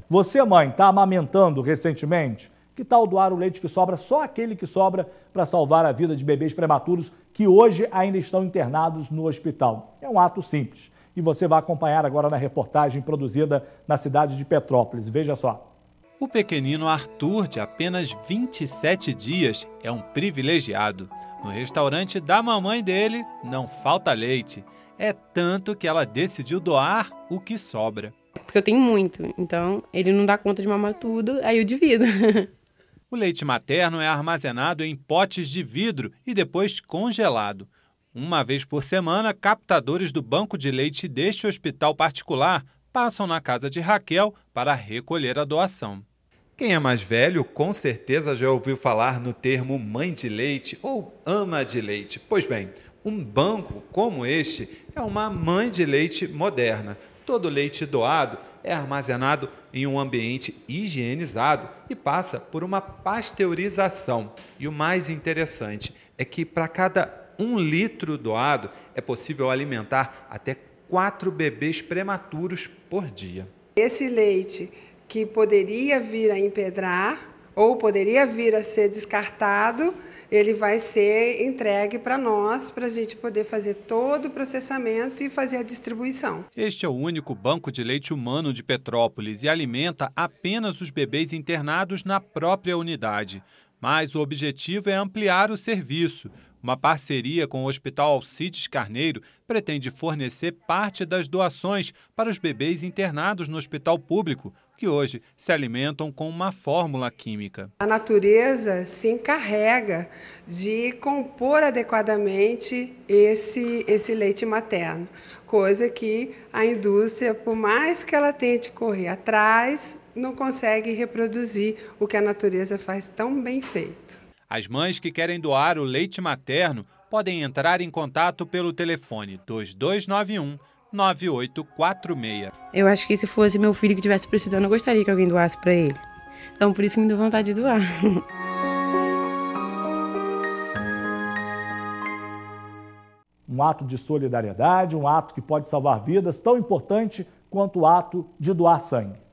Você, mãe, está amamentando recentemente? Que tal doar o leite que sobra, só aquele que sobra, para salvar a vida de bebês prematuros que hoje ainda estão internados no hospital? É um ato simples e você vai acompanhar agora na reportagem produzida na cidade de Petrópolis. Veja só. O pequenino Arthur, de apenas 27 dias, é um privilegiado. No restaurante da mamãe dele, não falta leite. É tanto que ela decidiu doar o que sobra. Porque eu tenho muito, então ele não dá conta de mamar tudo, aí eu divido. O leite materno é armazenado em potes de vidro e depois congelado. Uma vez por semana, captadores do banco de leite deste hospital particular passam na casa de Raquel para recolher a doação. Quem é mais velho, com certeza já ouviu falar no termo mãe de leite ou ama de leite. Pois bem, um banco como este é uma mãe de leite moderna. Todo leite doado é armazenado em um ambiente higienizado e passa por uma pasteurização. E o mais interessante é que para cada 1 litro doado é possível alimentar até 4 bebês prematuros por dia. Esse leite que poderia vir a empedrar ou poderia vir a ser descartado, ele vai ser entregue para nós, para a gente poder fazer todo o processamento e fazer a distribuição. Este é o único banco de leite humano de Petrópolis e alimenta apenas os bebês internados na própria unidade. Mas o objetivo é ampliar o serviço. Uma parceria com o Hospital Alcides Carneiro pretende fornecer parte das doações para os bebês internados no hospital público, que hoje se alimentam com uma fórmula química. A natureza se encarrega de compor adequadamente esse leite materno, coisa que a indústria, por mais que ela tente correr atrás, não consegue reproduzir o que a natureza faz tão bem feito. As mães que querem doar o leite materno podem entrar em contato pelo telefone 2291 9846. Eu acho que se fosse meu filho que estivesse precisando, eu gostaria que alguém doasse para ele. Então por isso que me deu vontade de doar. Um ato de solidariedade, um ato que pode salvar vidas, tão importante quanto o ato de doar sangue.